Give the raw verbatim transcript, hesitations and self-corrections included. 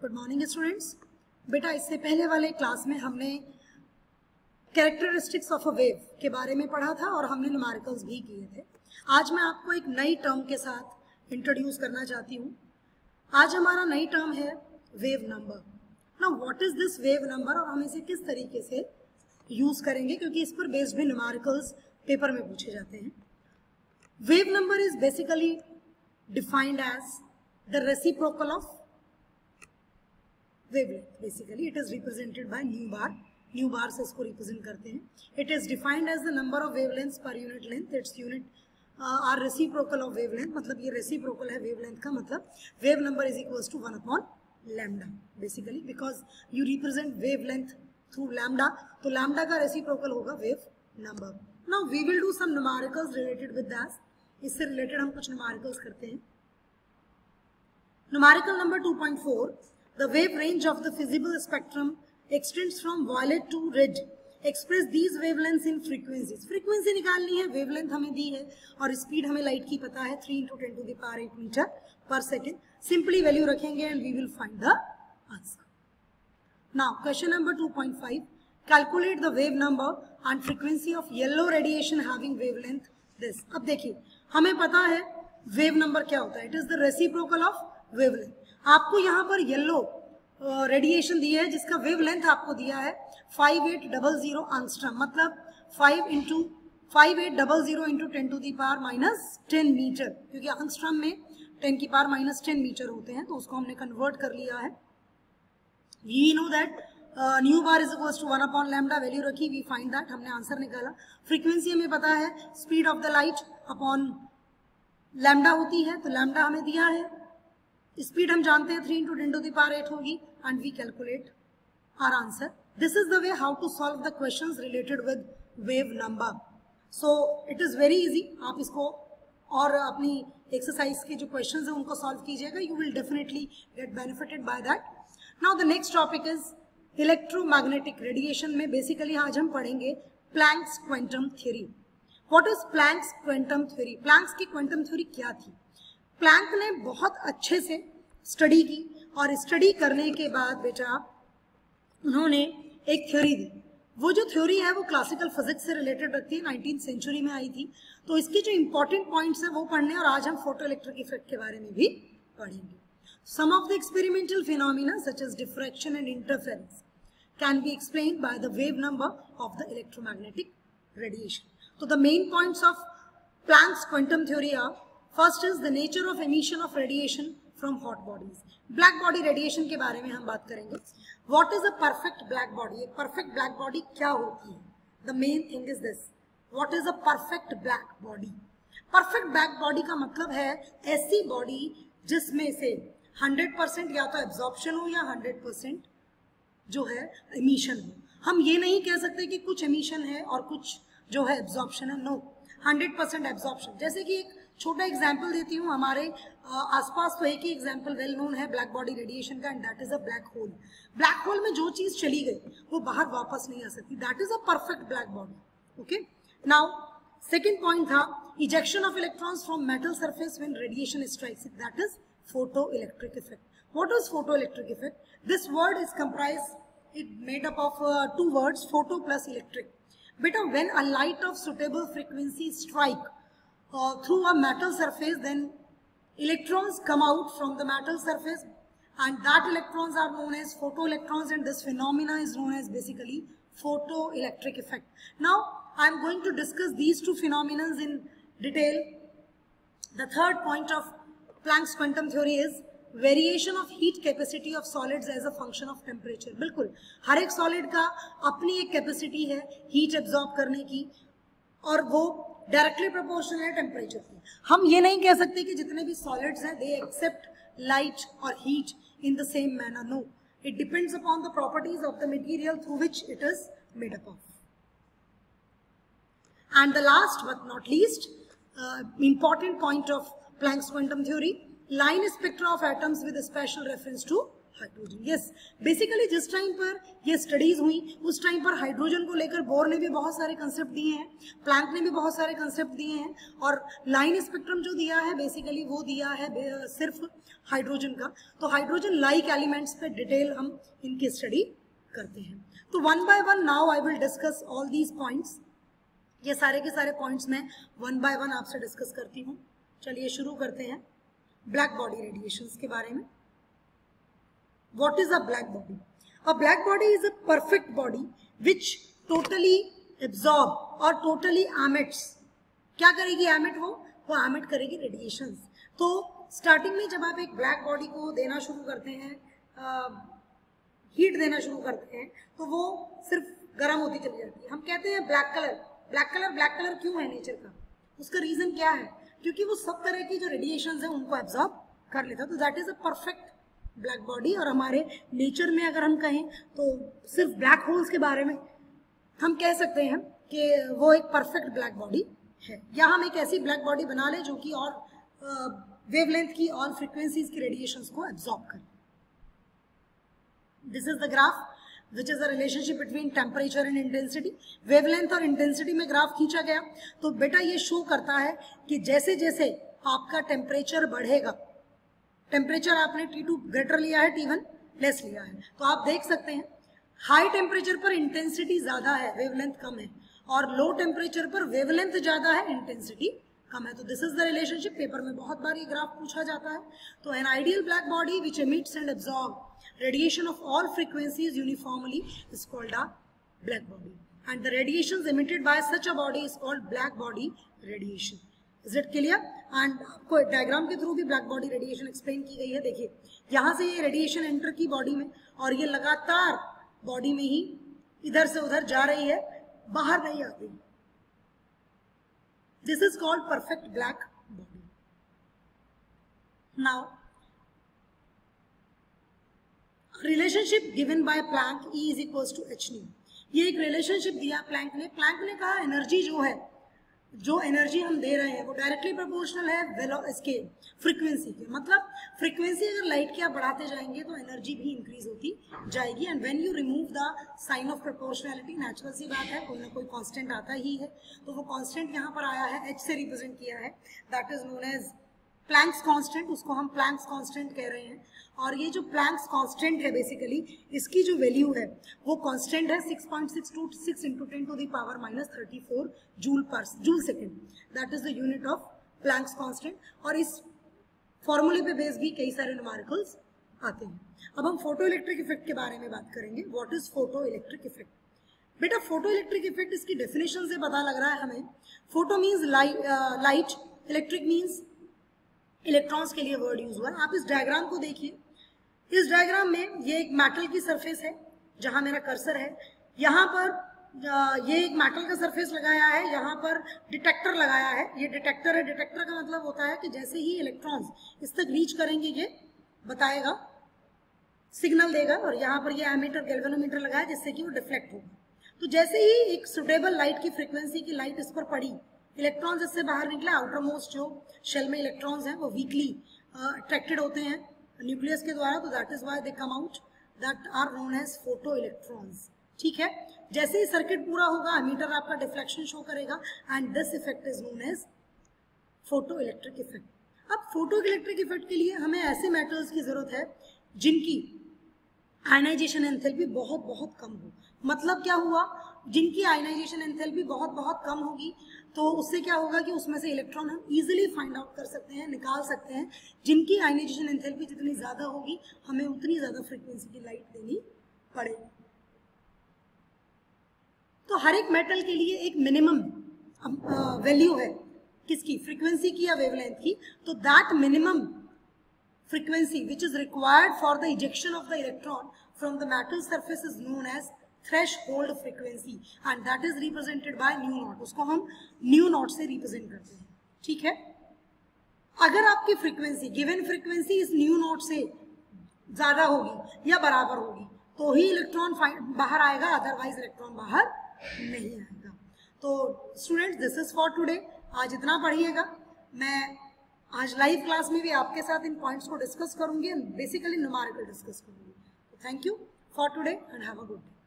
Good morning students. बेटा इससे पहले वाले क्लास में हमने कैरेक्टरिस्टिक्स ऑफ अ वेव के बारे में पढ़ा था और हमने न्यूमेरिकल्स भी किए थे। आज मैं आपको एक नई टर्म के साथ इंट्रोड्यूस करना चाहती हूँ। आज हमारा नई टर्म है wave number. Now what is this wave number और हम इसे किस तरीके से यूज करेंगे, क्योंकि इस पर बेस्ड भी न्यूमेरिकल्स पेपर में पूछे जाते हैं। Wave number is basically defined as the reciprocal of wavelength. Basically it is represented by nu bar. Nu bar से इसको represent करते हैं. It is defined as the number of wavelengths per unit length. Its unit uh, are reciprocal of wavelength. मतलब ये reciprocal है wavelength का मतलब wave number is equals to one upon lambda. Basically because you represent wavelength through lambda, तो lambda का reciprocal होगा wave number. Now we will do some numericals related with that. इससे related हम कुछ numericals करते हैं. Numerical number two point four. The wave range of the visible spectrum extends from violet to red. Express these wavelengths in frequencies. Frequency निकालनी है, wavelength हमें दी है और speed हमें light की पता है three into ten to the power eight meter per second. Simply value रखेंगे and we will find the answer. Now question number two point five. Calculate the wave number and frequency of yellow radiation having wavelength this. अब देखिए हमें पता है wave number क्या होता है. It is the reciprocal of wavelength. आपको यहाँ पर येलो रेडिएशन दिया है जिसका वेवलेंथ आपको दिया है five eight double zero angstrom, मतलब five into five eight double zero into ten to the power minus ten metre, क्योंकि आंगस्ट्रम में टेन की पावर माइनस टेन मीटर होते हैं, तो उसको हमने कन्वर्ट कर लिया है. We know that nu bar is equals to one upon lambda. Value रखी, वी फाइंड दैट, हमने आंसर निकाला. फ्रीक्वेंसी हमें पता है speed of the light upon lambda होती है, तो लैम्डा हमें दिया है. स्पीड हम जानते हैं three into ten to the power eight होगी and we calculate our answer. This is the way how to solve the questions related with wave number. So it is very easy. आप इसको और अपनी exercise के जो questions हैं उनको solve कीजिएगा. You will definitely get benefited by that. Now the next topic is electromagnetic radiation में बेसिकली आज हम पढ़ेंगे Planck's quantum theory. What is Planck's quantum theory? Planck's की क्वांटम थ्योरी क्या थी? प्लैंक ने बहुत अच्छे से स्टडी की और स्टडी करने के बाद बेटा उन्होंने एक थ्योरी दी. वो जो थ्योरी है वो क्लासिकल फिजिक्स से रिलेटेड रखती है, नाइनटीन सेंचुरी में आई थी. तो इसके जो इंपॉर्टेंट पॉइंट्स हैं वो पढ़ने, और आज हम फोटो इलेक्ट्रिक इफेक्ट के बारे में भी पढ़ेंगे. Some of the experimental phenomena such as diffraction and interference can be explained by the wave number of the electromagnetic radiation. तो the main points of Planck's quantum theory are: first is the nature of emission of radiation from hot bodies. Black body radiation के बारे में हम बात करेंगे. What is a perfect black body? एक perfect black body क्या होती है? The main thing is this, what is a perfect black body? Perfect black body का मतलब है ऐसी बॉडी जिसमें से हंड्रेड परसेंट या तो एब्जॉर्प्शन हो या हंड्रेड परसेंट जो है एमिशन हो. हम ये नहीं कह सकते कि कुछ एमिशन है और कुछ जो है एब्जॉर्प्शन है. No, hundred percent absorption. जैसे कि एक छोटा एग्जाम्पल देती हूँ. हमारे आसपास तो एक ही एग्जाम्पल वेल नोन है ब्लैक बॉडी रेडिएशन का, and that is a black hole. Black hole में जो चीज चली गई वो बाहर वापस नहीं आ सकती. That is a perfect black body. Okay. Now second point था ejection of electrons from metal surface when radiation strikes it. That is photo electric effect. What is photo electric effect? This word is comprise it made up of two words, photo plus electric. बेटा when a light of suitable frequency strike Uh, through a metal surface, then electrons come out from the metal surface, and that electrons are known as photoelectrons, and this phenomena is known as basically photoelectric effect. Now I am going to discuss these two phenomena in detail. The third point of Planck's quantum theory is variation of heat capacity of solids as a function of temperature. बिल्कुल हर एक solid का अपनी एक capacity है heat absorb करने की, और वो डायरेक्टली प्रोपोर्शनल है टेम्परेचर की. हम ये नहीं कह सकते कि जितने भी सॉलिड्स हैं दे एक्सेप्ट लाइट और heat in the same manner. No, it depends upon the properties of the material through which it is made up of. And the last but not least important point of Planck's quantum theory, line spectra of atoms with special reference to hydrogen. Yes, basically जिस time पर ये studies हुई उस time पर hydrogen को लेकर bore ने भी बहुत सारे कंसेप्ट दिए हैं, प्लैंक ने भी बहुत सारे कंसेप्ट दिए हैं, और लाइन स्पेक्ट्रम जो दिया है बेसिकली वो दिया है सिर्फ हाइड्रोजन का। तो हाइड्रोजन लाइक एलिमेंट्स पे डिटेल हम इनकी स्टडी करते हैं। तो one by one now I will discuss all these points. ये सारे के सारे पॉइंट्स मैं वन बाय वन आपसे डिस्कस करती हूँ। चलिए शुरू करते हैं ब्लैक बॉडी रेडिएशंस के बारे में। What is a black body? A black body is a perfect body which totally absorb और totally emits। क्या करेगी emit? वो वो emit करेगी radiations। तो starting में जब आप एक black body को देना शुरू करते हैं, हीट देना शुरू करते हैं, तो वो सिर्फ गर्म होती चली जाती है। हम कहते हैं black colour, black colour black colour क्यों है नेचर का? उसका रीजन क्या है? क्योंकि वो सब तरह की जो रेडिएशंस है उनको एब्जॉर्ब कर लेता है। तो that is a perfect black body. और हमारे नेचर में अगर हम कहें तो सिर्फ ब्लैक होल्स के बारे में हम कह सकते हैं कि वो एक परफेक्ट ब्लैक बॉडी है। या हम एक ऐसी ब्लैक बॉडी बना लें जो कि और वेवलेंथ की और फ्रीक्वेंसीज की रेडिएशंस को एब्जॉर्ब करे। This is the graph which is the relationship between temperature and intensity. Wavelength और इंटेंसिटी में ग्राफ खींचा गया। तो बेटा ये शो करता है कि जैसे जैसे आपका टेम्परेचर बढ़ेगा, टेम्परेचर आपने टी टू ग्रेटर लिया है, टी वन लेस लिया है, तो आप देख सकते हैं हाई टेम्परेचर पर इंटेंसिटी ज्यादा है, वेवलेंथ कम है, और लो टेम्परेचर पर वेवलेंथ ज्यादा है, इंटेंसिटी कम है। तो this is the relationship. Paper में बहुत बार ये ग्राफ पूछा जाता है। तो an ideal black body which emits and absorb radiation of all frequencies uniformly is called a black body, and the radiations emitted by such a body is called black body radiation. Is it clear? And आपको diagram के through भी black body radiation explain की गई है। देखिए यहाँ से ये रेडिएशन एंटर की बॉडी में, और ये लगातार बॉडी में ही इधर से उधर जा रही है, बाहर नहीं आती। This is called perfect black body. Now relationship given by Planck E is equals to h nu. ये एक रिलेशनशिप दिया प्लैंक ने। प्लैंक ने कहा एनर्जी जो है, जो एनर्जी हम दे रहे हैं वो डायरेक्टली प्रोपोर्शनल है वेलो इसके फ्रीक्वेंसी के। मतलब फ्रीक्वेंसी अगर लाइट की आप बढ़ाते जाएंगे तो एनर्जी भी इंक्रीज होती जाएगी। And when you remove the sign of proportionality, natural सी बात है, कोई ना कोई कांस्टेंट आता ही है। तो वो कांस्टेंट यहाँ पर आया है, एच से रिप्रेजेंट किया है, that is known as Planck's constant. उसको हम प्लैंक्स कांस्टेंट कह रहे हैं। और ये जो प्लैंक्स कांस्टेंट है बेसिकली इसकी जो वैल्यू है वो कांस्टेंट है six point six two six into ten to the power minus thirty four joule पर joule second. That is the unit of Planck's constant. और इस फॉर्मूले पे बेस भी कई सारे न्यूमेरिकल्स आते हैं। अब हम फोटो इलेक्ट्रिक इफेक्ट के बारे में बात करेंगे। What is photo electric effect? बेटा फोटो इलेक्ट्रिक इफेक्ट इसकी डेफिनेशन से पता लग रहा है हमें। Photo means light, electric means electrons के लिए वर्ड यूज हुआ है। आप इस डायग्राम को देखिए। इस डायग्राम में ये एक मेटल की सरफेस है, जहां मेरा कर्सर है। यहाँ पर ये एक मेटल का सरफेस लगाया है, यहाँ पर डिटेक्टर लगाया है। ये डिटेक्टर है। डिटेक्टर का मतलब होता है कि जैसे ही इलेक्ट्रॉन्स इस तक रीच करेंगे ये बताएगा, सिग्नल देगा। और यहाँ पर ये एमीटर गैल्वेनोमीटर लगाया जिससे कि वो डिफ्लेक्ट होगा। तो जैसे ही एक सुटेबल लाइट की फ्रिक्वेंसी की लाइट इस पर पड़ी, इलेक्ट्रॉन्स इससे बाहर निकले। आउटर मोस्ट जो शेल में इलेक्ट्रॉन्स हैं वो वीकली अट्रैक्टेड होते हैं न्यूक्लियस के द्वारा। तो that is why they come out, that are known as photo electrons. ठीक है। जैसे ही सर्किट पूरा होगा एमीटर आपका डिफ्लेक्शन शो करेगा, and this effect is known as photo electric effect. अब फोटो इलेक्ट्रिक इफेक्ट के लिए हमें ऐसे मेटल्स की जरूरत है जिनकी आयनाइजेशन एंथैल्पी बहुत बहुत कम हो। मतलब क्या हुआ? जिनकी आयनाइजेशन एंथैल्पी बहुत बहुत कम होगी तो उससे क्या होगा कि उसमें से इलेक्ट्रॉन हम इजीली फाइंड आउट कर सकते हैं, निकाल सकते हैं। जिनकी आयनाइजेशन एंथैल्पी जितनी ज्यादा होगी हमें उतनी ज्यादा फ्रीक्वेंसी की लाइट देनी पड़ेगी। तो हर एक मेटल के लिए एक मिनिमम वैल्यू है, किसकी? फ्रीक्वेंसी की या वेवलेंथ की। तो that minimum frequency which is required for the ejection of the electron from the metal surface is known as threshold frequency, and that is represented by nu naught. उसको हम nu naught से represent करते हैं। ठीक है। अगर आपकी frequency given frequency इस nu naught से ज्यादा होगी या बराबर होगी तो ही इलेक्ट्रॉन बाहर आएगा, अदरवाइज इलेक्ट्रॉन बाहर नहीं आएगा। तो students this is for today. आज इतना पढ़िएगा। मैं आज लाइव क्लास में भी आपके साथ इन पॉइंट्स को डिस्कस करूंगी एंड बेसिकली न्यूमेरिकल डिस्कस करूंगी. Thank you for today and have a good day.